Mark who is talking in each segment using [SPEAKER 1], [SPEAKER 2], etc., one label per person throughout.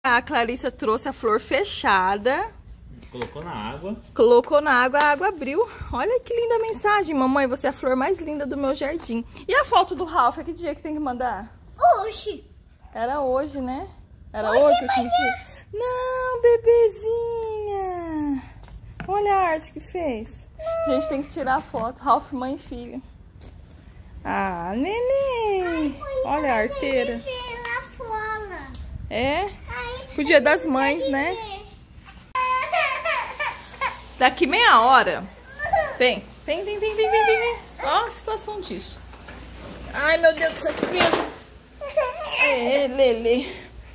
[SPEAKER 1] A Clarissa trouxe a flor fechada.
[SPEAKER 2] Colocou na água.
[SPEAKER 1] Colocou na água, a água abriu. Olha que linda mensagem. Mamãe, você é a flor mais linda do meu jardim. E a foto do Ralph, que dia que tem que mandar?
[SPEAKER 3] Hoje.
[SPEAKER 1] Era hoje, né? Era hoje o último dia? Não, bebezinha. Olha a arte que fez. A gente tem que tirar a foto. Ralph, mãe e filho. Ah, neném. Olha a arteira. É? Pro Dia das Mães, né? Daqui meia hora. Vem. Olha a situação disso. Ai, meu Deus do céu, que peso. É, Lele.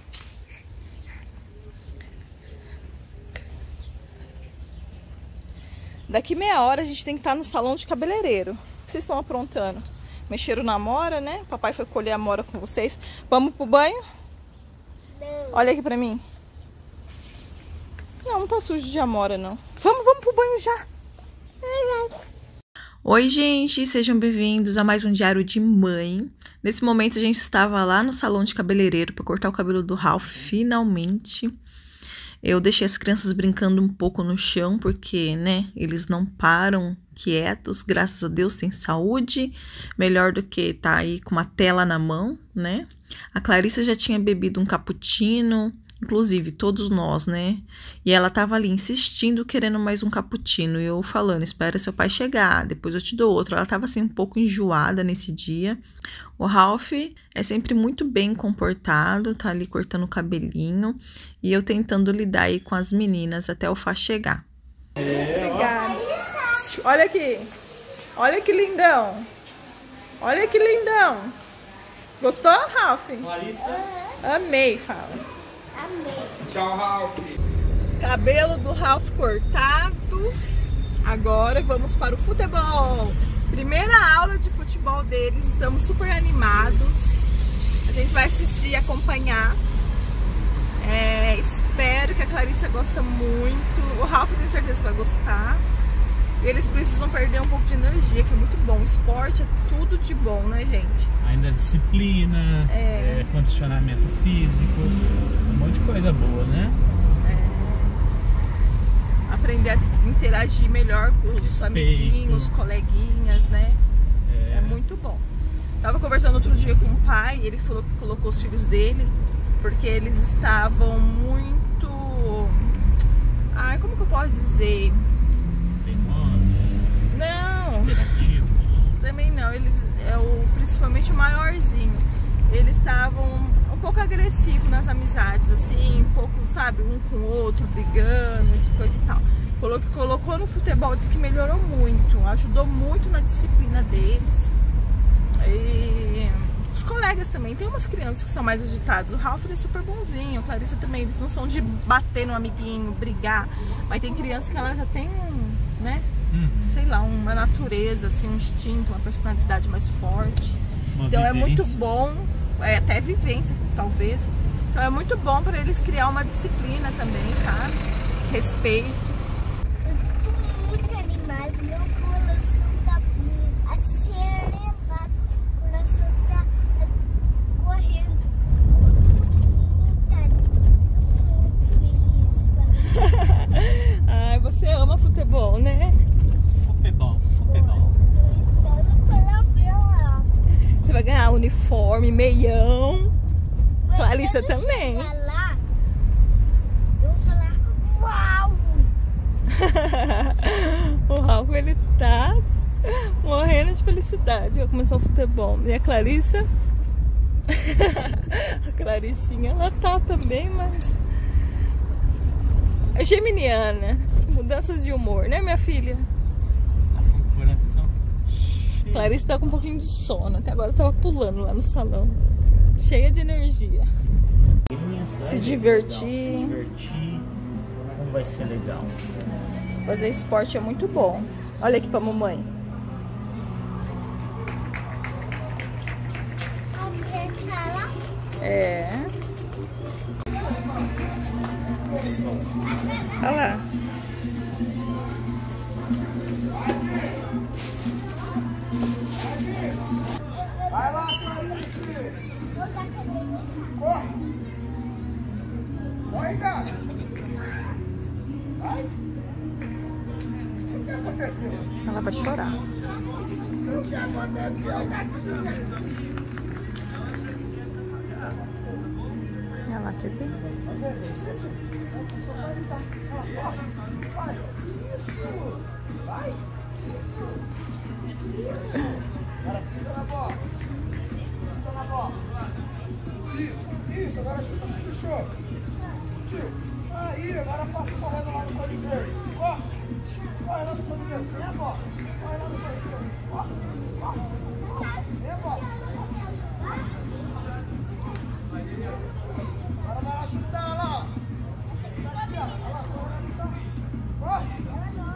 [SPEAKER 1] Daqui meia hora a gente tem que estar no salão de cabeleireiro. O que vocês estão aprontando? Mexeram na amora, né? Papai foi colher a amora com vocês. Vamos pro banho?
[SPEAKER 3] Não.
[SPEAKER 1] Olha aqui pra mim. Não tá sujo de amora, não. Vamos pro banho já. Oi, gente. Sejam bem-vindos a mais um Diário de Mãe. Nesse momento a gente estava lá no salão de cabeleireiro para cortar o cabelo do Ralph, finalmente. Eu deixei as crianças brincando um pouco no chão, porque, né, eles não param quietos. Graças a Deus tem saúde. Melhor do que tá aí com uma tela na mão, né? A Clarissa já tinha bebido um cappuccino, inclusive todos nós, né? E ela tava ali insistindo, querendo mais um cappuccino. E eu falando, espera seu pai chegar, depois eu te dou outro. Ela tava assim um pouco enjoada nesse dia. O Ralph é sempre muito bem comportado, tá ali cortando o cabelinho. E eu tentando lidar aí com as meninas até o Fá chegar. Obrigada. Olha aqui. Olha que lindão. Olha que lindão. Gostou, Ralph?
[SPEAKER 2] Clarissa.
[SPEAKER 1] Amei, fala.
[SPEAKER 3] Amei.
[SPEAKER 2] Tchau, Ralph.
[SPEAKER 1] Cabelo do Ralph cortado. Agora vamos para o futebol. Primeira aula de futebol deles. Estamos super animados. A gente vai assistir e acompanhar. Espero que a Clarissa goste muito. O Ralph tenho certeza que vai gostar. E eles precisam perder um pouco de energia, que é muito bom. O esporte é tudo de bom, né, gente?
[SPEAKER 2] Ainda disciplina, condicionamento físico, um monte de coisa boa, né?
[SPEAKER 1] Aprender a interagir melhor com os amiguinhos, coleguinhas, né? É muito bom. Tava conversando outro dia com o pai, ele falou que colocou os filhos dele, porque eles estavam muito... Ai, como que eu posso dizer? Não, também não, eles principalmente o maiorzinho, eles estavam um pouco agressivos nas amizades, assim, um pouco, sabe, um com o outro, brigando, coisa e tal. Falou que colocou no futebol, disse que melhorou muito, ajudou muito na disciplina deles. E os colegas também, tem umas crianças que são mais agitadas. O Ralph é super bonzinho, a Clarissa também, eles não são de bater no amiguinho, brigar, mas tem criança que ela já tem né? Sei lá, uma natureza, assim, um instinto, uma personalidade mais forte. Então vivência. É muito bom, até vivência, talvez. Então é muito bom para eles criar uma disciplina também, sabe? Respeito.
[SPEAKER 3] Eu tô muito animada, meu coração tá acelerado, o coração tá correndo. Eu tô muito feliz.
[SPEAKER 1] Ai, você ama futebol, né?
[SPEAKER 2] Futebol.
[SPEAKER 1] Você vai ganhar uniforme, meião. Clarissa também.
[SPEAKER 3] Lá, eu vou falar, uau!
[SPEAKER 1] O Ralph, ele tá morrendo de felicidade. Já começou o futebol. E a Clarissa? A Clarissinha, ela tá também, mas... é geminiana. Mudanças de humor, né, minha filha?
[SPEAKER 2] Coração.
[SPEAKER 1] Clarissa tá com um pouquinho de sono. Até agora tava pulando lá no salão. Cheia de energia. Se divertir.
[SPEAKER 2] Como vai ser legal.
[SPEAKER 1] Fazer esporte é muito bom. Olha aqui pra mamãe. É. Olha lá. Vai lá, Clarice! Corre!
[SPEAKER 4] Oi, gato. Vai. O que aconteceu?
[SPEAKER 1] Ela vai chorar.
[SPEAKER 4] O que aconteceu, gatinha?
[SPEAKER 1] Ela quer ver.
[SPEAKER 4] Fazer exercício? Vai. Isso. Vai. Agora pisa na bola. Pisa na bola. Isso. Agora chuta no tio Show. Tio. Aí, agora passa correndo lá no cone verde. Corre lá no cone verde. Sem a bola. Corre lá no cone verde. Sem a bola. Agora vai lá chutar lá. Aqui, ó. Olha lá, corre.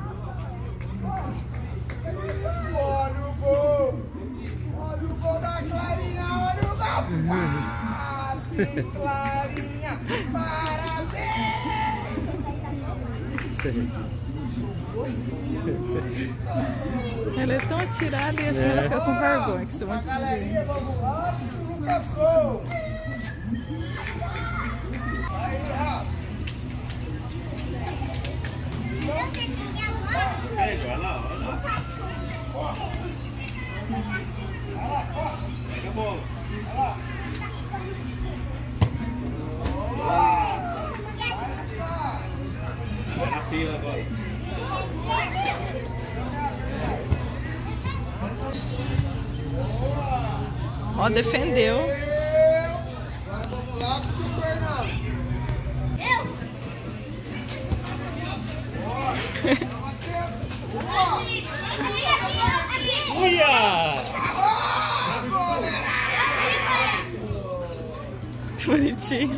[SPEAKER 4] Olha o gol! Olha o gol da Clarinha! Olha o gol! Quase, Clarinha! Parabéns!
[SPEAKER 1] Ela é tão atirada e assim ela fica com vergonha, que são muitos gente.
[SPEAKER 4] Vamos lá, Lucas Gol! Aí, Rafa!
[SPEAKER 2] Olha lá. Pega a bola. Vai na fila agora.
[SPEAKER 1] Ó, defendeu.
[SPEAKER 4] Agora vamos lá pro tio Fernando.
[SPEAKER 2] Uia!
[SPEAKER 1] Bonitinho.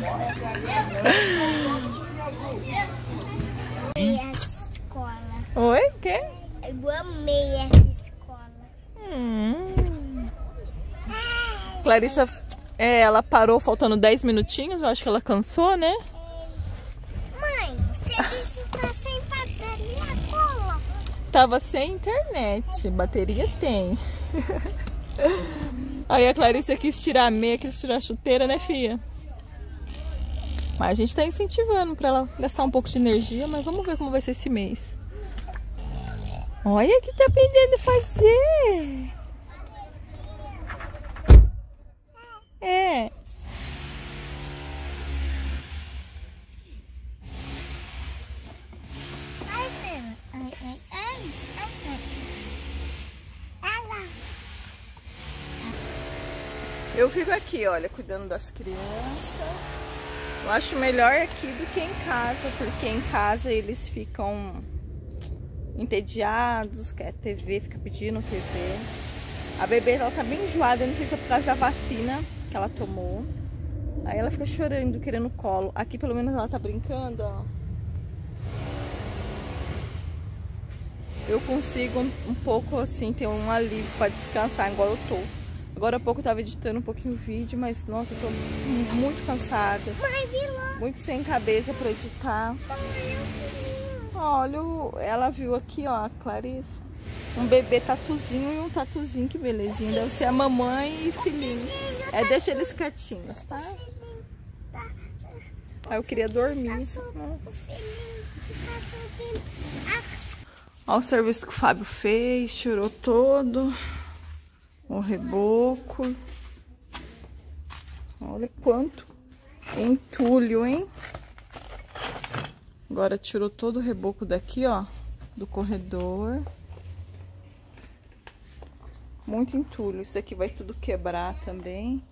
[SPEAKER 3] Essa escola.
[SPEAKER 1] Oi, quê?
[SPEAKER 3] Eu amei essa escola.
[SPEAKER 1] Clarissa, ela parou faltando 10 minutinhos, eu acho que ela cansou, né?
[SPEAKER 3] Mãe, você disse que tá sem bateria, cola.
[SPEAKER 1] Tava sem internet, bateria tem. Aí a Clarissa quis tirar a meia, quis tirar a chuteira, né, filha? Mas a gente tá incentivando pra ela gastar um pouco de energia, mas vamos ver como vai ser esse mês. Olha o que tá aprendendo a fazer. É.
[SPEAKER 3] Ai, Sena. Ai. Ela.
[SPEAKER 1] Eu fico aqui, olha, cuidando das crianças. Eu acho melhor aqui do que em casa, porque em casa eles ficam entediados, quer TV, fica pedindo TV. A bebê, ela tá bem enjoada, não sei se é por causa da vacina que ela tomou. Aí ela fica chorando, querendo colo. Aqui pelo menos ela tá brincando, ó. Eu consigo um pouco assim, ter um alívio pra descansar, igual eu tô. Agora há pouco eu tava editando um pouquinho o vídeo, mas nossa, eu tô muito cansada.
[SPEAKER 3] Mãe, vilã.
[SPEAKER 1] Muito sem cabeça pra editar. Olha, ela viu aqui, ó, a Clarissa. Um bebê tatuzinho e um tatuzinho, que belezinha. Deve ser a mamãe e filhinho. Deixa eles quietinhos, tá? Aí eu queria dormir. Olha o serviço que o Fábio fez, chorou todo. O reboco. Olha quanto entulho, hein? Agora tirou todo o reboco daqui, ó, do corredor. Muito entulho. Isso aqui vai tudo quebrar também.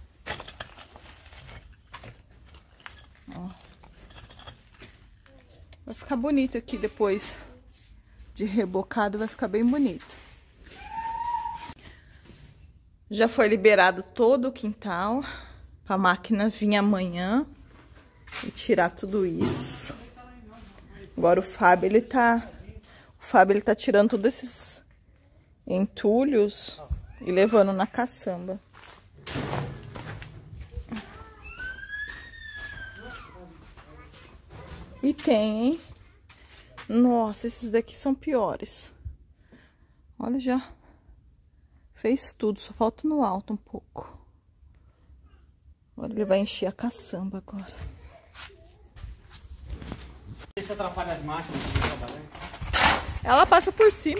[SPEAKER 1] Ó. Vai ficar bonito aqui depois de rebocado, vai ficar bem bonito. Já foi liberado todo o quintal para a máquina vir amanhã e tirar tudo isso. Agora o Fábio, ele tá tirando todos esses entulhos e levando na caçamba. E tem, hein? Nossa, esses daqui são piores. Olha, já fez tudo, só falta no alto um pouco. Agora ele vai encher a caçamba agora.
[SPEAKER 2] Isso atrapalha as máquinas de trabalhar.
[SPEAKER 1] Ela passa por cima.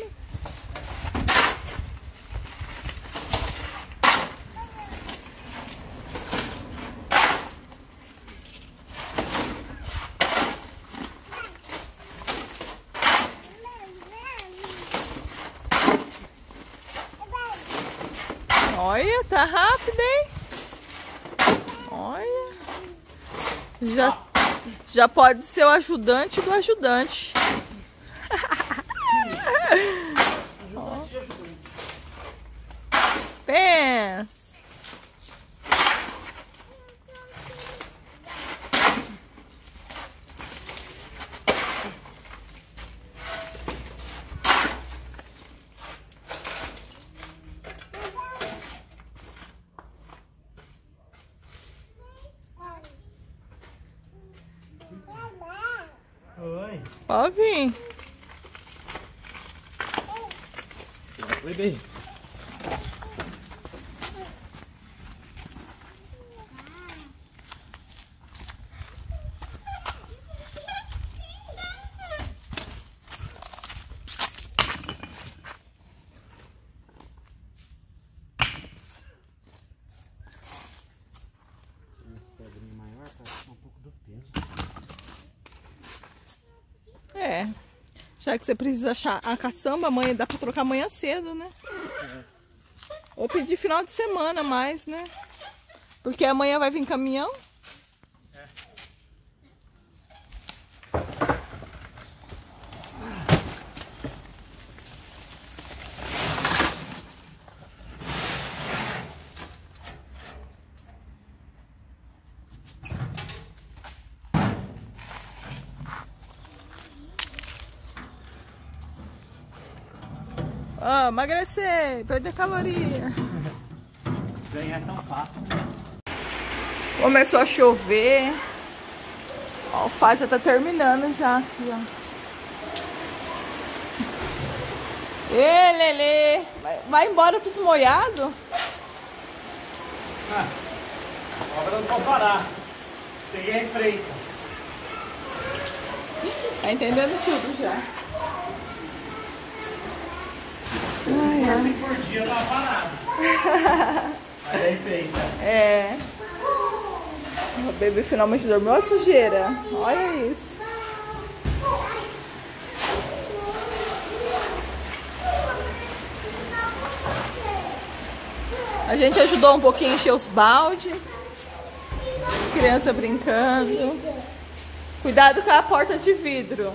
[SPEAKER 1] Olha, tá rápido, hein? Olha. Já pode ser o ajudante do ajudante. Pé.
[SPEAKER 2] Oi.
[SPEAKER 1] Pode vir.
[SPEAKER 2] Oi, bem.
[SPEAKER 1] É. Já que você precisa achar a caçamba, amanhã dá pra trocar amanhã cedo, né? Ou pedir final de semana mais, né? Porque amanhã vai vir caminhão. Ó, emagrecer, perder caloria.
[SPEAKER 2] Ganhar é tão fácil.
[SPEAKER 1] Começou a chover. Ó, a alface já tá terminando já aqui, ó. Ê, Lelê! Vai embora tudo molhado?
[SPEAKER 2] Agora não pode parar. Peguei a freita.
[SPEAKER 1] Tá entendendo tudo já.
[SPEAKER 2] Assim por dia eu tava parado. Mas aí feita.
[SPEAKER 1] É. O bebê finalmente dormiu. Olha a sujeira. Olha isso. A gente ajudou um pouquinho a encher os baldes. As crianças brincando. Cuidado com a porta de vidro.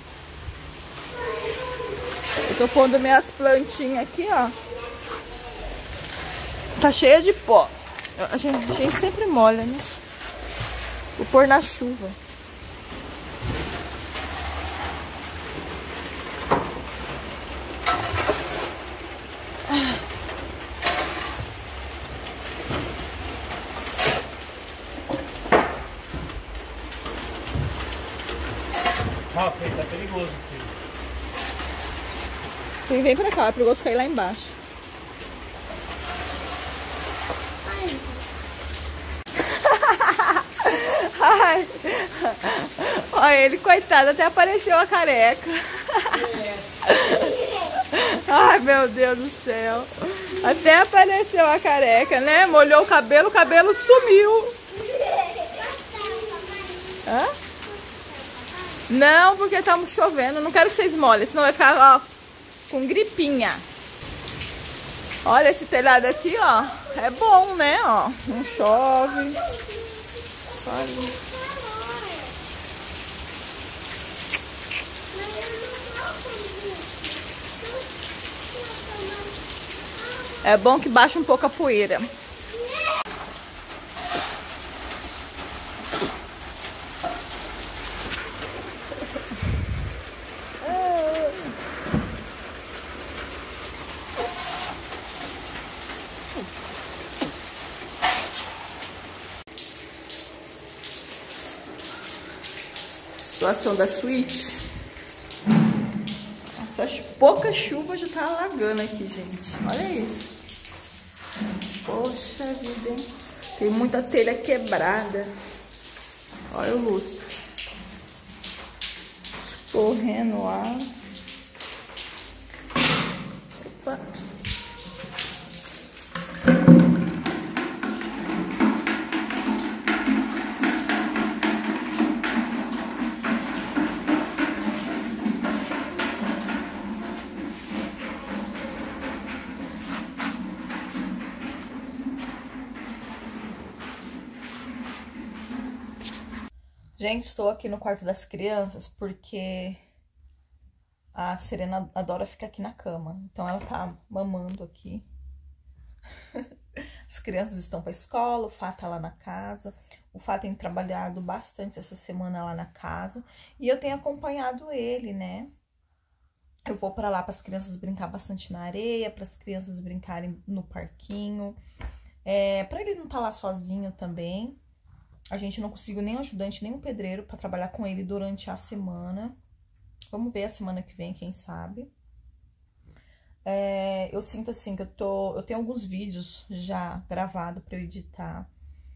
[SPEAKER 1] Eu tô pondo minhas plantinhas aqui, ó. Tá cheia de pó. A gente sempre molha, né? Vou pôr na chuva.
[SPEAKER 2] Ó, filho, tá perigoso aqui.
[SPEAKER 1] Vem pra cá, é perigoso cair lá embaixo. Ai. Olha ele, coitado, até apareceu a careca. Ai, meu Deus do céu. Até apareceu a careca, né? Molhou o cabelo sumiu. Hã? Não, porque estamos chovendo. Não quero que vocês molhem, senão vai ficar, ó, com gripinha. Olha esse telhado aqui, ó. É bom, né? Ó, não chove. Olha. É bom que baixa um pouco a poeira. Situação da suíte. Nossa, pouca chuva já tá alagando aqui, gente. Olha isso. Poxa vida, hein? Tem muita telha quebrada. Olha o lustre. Correndo lá. Opa. Gente, estou aqui no quarto das crianças porque a Serena adora ficar aqui na cama. Então ela tá mamando aqui. As crianças estão para a escola, o Fá tá lá na casa. O Fá tem trabalhado bastante essa semana lá na casa. E eu tenho acompanhado ele, né? Eu vou para lá para as crianças brincar bastante na areia, para as crianças brincarem no parquinho. Para ele não estar lá sozinho também. A gente não conseguiu nem um ajudante, nem um pedreiro para trabalhar com ele durante a semana. Vamos ver a semana que vem, quem sabe. Eu sinto assim que eu tenho alguns vídeos já gravados para eu editar.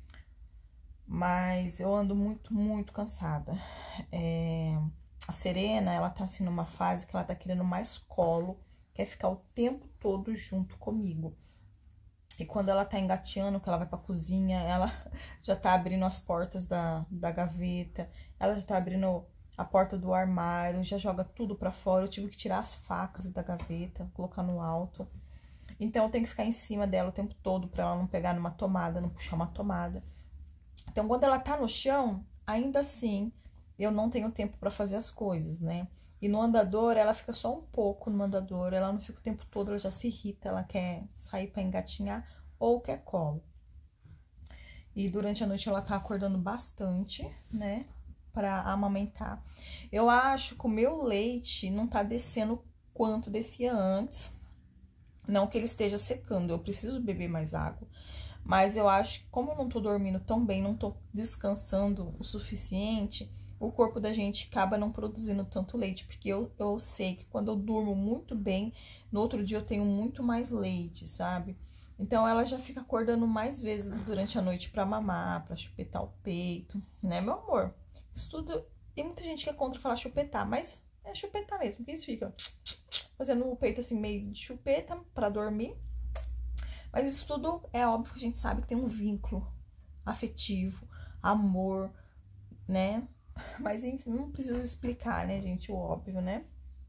[SPEAKER 1] Mas eu ando muito, muito cansada. A Serena, ela tá assim numa fase que ela tá querendo mais colo. Quer ficar o tempo todo junto comigo. E quando ela tá engateando, que ela vai pra cozinha, ela já tá abrindo as portas da gaveta, ela já tá abrindo a porta do armário, já joga tudo pra fora. Eu tive que tirar as facas da gaveta, colocar no alto. Então, eu tenho que ficar em cima dela o tempo todo pra ela não pegar numa tomada, não puxar uma tomada. Então, quando ela tá no chão, ainda assim, eu não tenho tempo pra fazer as coisas, né? E no andador, ela fica só um pouco no andador, ela não fica o tempo todo, ela já se irrita, ela quer sair pra engatinhar ou quer colo. E durante a noite ela tá acordando bastante, né, pra amamentar. Eu acho que o meu leite não tá descendo quanto descia antes. Não que ele esteja secando, eu preciso beber mais água. Mas eu acho que como eu não tô dormindo tão bem, não tô descansando o suficiente, o corpo da gente acaba não produzindo tanto leite, porque eu sei que quando eu durmo muito bem, no outro dia eu tenho muito mais leite, sabe? Então, ela já fica acordando mais vezes durante a noite pra mamar, pra chupetar o peito, né, meu amor? Isso tudo, tem muita gente que é contra falar chupetar, mas é chupetar mesmo, porque eles ficam fazendo o peito assim, meio de chupeta pra dormir. Mas isso tudo é óbvio que a gente sabe que tem um vínculo afetivo, amor, né? Mas, enfim, não preciso explicar, né, gente, o óbvio, né?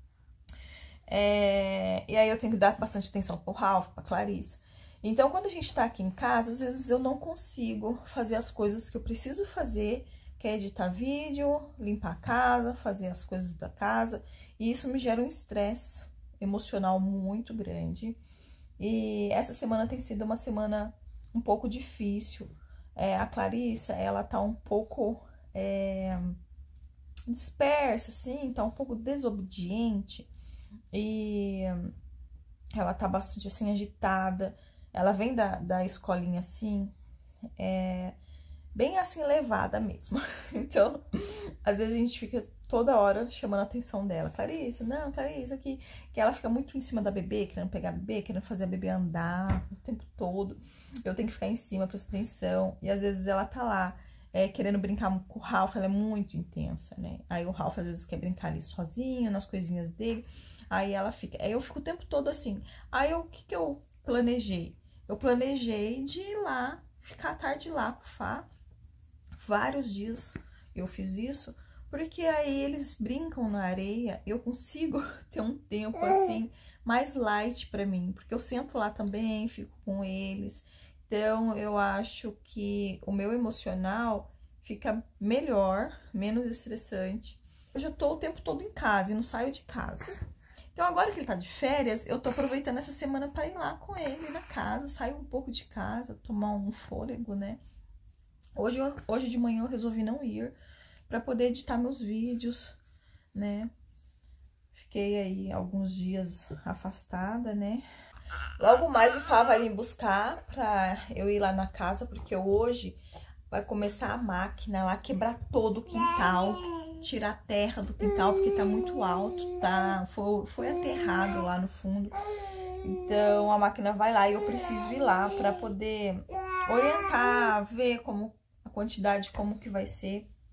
[SPEAKER 1] E aí, eu tenho que dar bastante atenção pro Ralph, pra Clarissa. Então, quando a gente tá aqui em casa, às vezes eu não consigo fazer as coisas que eu preciso fazer, que é editar vídeo, limpar a casa, fazer as coisas da casa. E isso me gera um estresse emocional muito grande. E essa semana tem sido uma semana um pouco difícil. A Clarissa, ela tá um pouco... dispersa, assim, tá um pouco desobediente e ela tá bastante, assim, agitada. Ela vem da escolinha, assim, bem, assim, levada mesmo. Então, às vezes a gente fica toda hora chamando a atenção dela. Clarissa, não, Clarissa, que ela fica muito em cima da bebê, querendo pegar a bebê, querendo fazer a bebê andar o tempo todo. Eu tenho que ficar em cima, prestar atenção, e às vezes ela tá lá querendo brincar com o Ralph, ela é muito intensa, né? Aí o Ralph às vezes quer brincar ali sozinho, nas coisinhas dele, aí ela fica... Aí eu fico o tempo todo assim. Aí o que eu planejei? Eu planejei de ir lá, ficar a tarde lá com o Fá. Vários dias eu fiz isso, porque aí eles brincam na areia, eu consigo ter um tempo assim, mais light pra mim, porque eu sento lá também, fico com eles. Então, eu acho que o meu emocional fica melhor, menos estressante. Eu já tô o tempo todo em casa e não saio de casa. Então, agora que ele tá de férias, eu tô aproveitando essa semana para ir lá com ele na casa, sair um pouco de casa, tomar um fôlego, né? Hoje de manhã eu resolvi não ir para poder editar meus vídeos, né? Fiquei aí alguns dias afastada, né? Logo mais o Fá vai me buscar pra eu ir lá na casa, porque hoje vai começar a máquina lá, quebrar todo o quintal, tirar a terra do quintal, porque tá muito alto, tá? Foi aterrado lá no fundo. Então, a máquina vai lá e eu preciso ir lá pra poder orientar, ver como a quantidade, como que vai ser.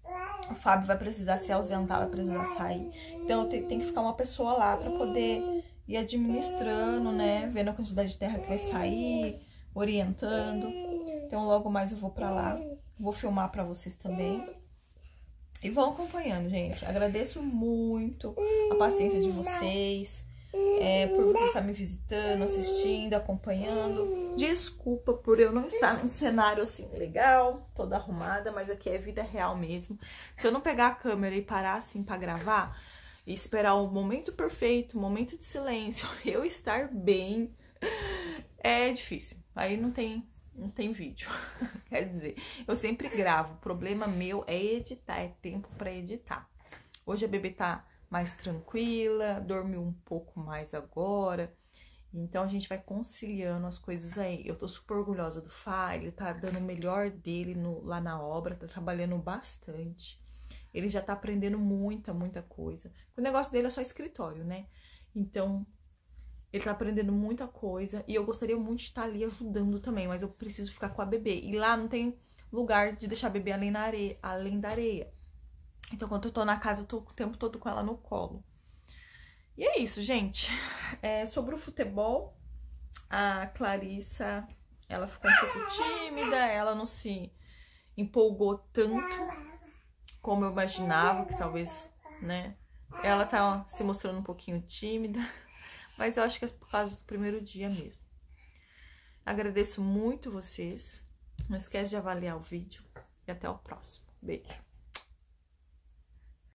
[SPEAKER 1] O Fábio vai precisar se ausentar, vai precisar sair. Então tem que ficar uma pessoa lá pra poder ir administrando, né? Vendo a quantidade de terra que vai sair, orientando. Então logo mais eu vou pra lá. Vou filmar pra vocês também. E vão acompanhando, gente. Agradeço muito a paciência de vocês. Por vocês estar me visitando, assistindo, acompanhando. Desculpa por eu não estar num cenário assim legal, toda arrumada, mas aqui é vida real mesmo. Se eu não pegar a câmera e parar assim pra gravar e esperar o momento perfeito, o momento de silêncio, eu estar bem, é difícil. Aí não tem vídeo. Quer dizer, eu sempre gravo. O problema meu é editar, é tempo pra editar. Hoje a bebê tá mais tranquila, dormiu um pouco mais agora. Então a gente vai conciliando as coisas aí. Eu tô super orgulhosa do Fá, ele tá dando o melhor dele lá na obra, tá trabalhando bastante. Ele já tá aprendendo muita coisa. O negócio dele é só escritório, né? Então, ele tá aprendendo muita coisa e eu gostaria muito de estar ali ajudando também, mas eu preciso ficar com a bebê. E lá não tem lugar de deixar a bebê além da areia. Então, quando eu tô na casa, eu tô o tempo todo com ela no colo. E é isso, gente. Sobre o futebol, a Clarissa, ela ficou um pouco tímida, ela não se empolgou tanto como eu imaginava, que talvez, né? Ela tá se mostrando um pouquinho tímida, mas eu acho que é por causa do primeiro dia mesmo. Agradeço muito vocês. Não esquece de avaliar o vídeo e até o próximo. Beijo.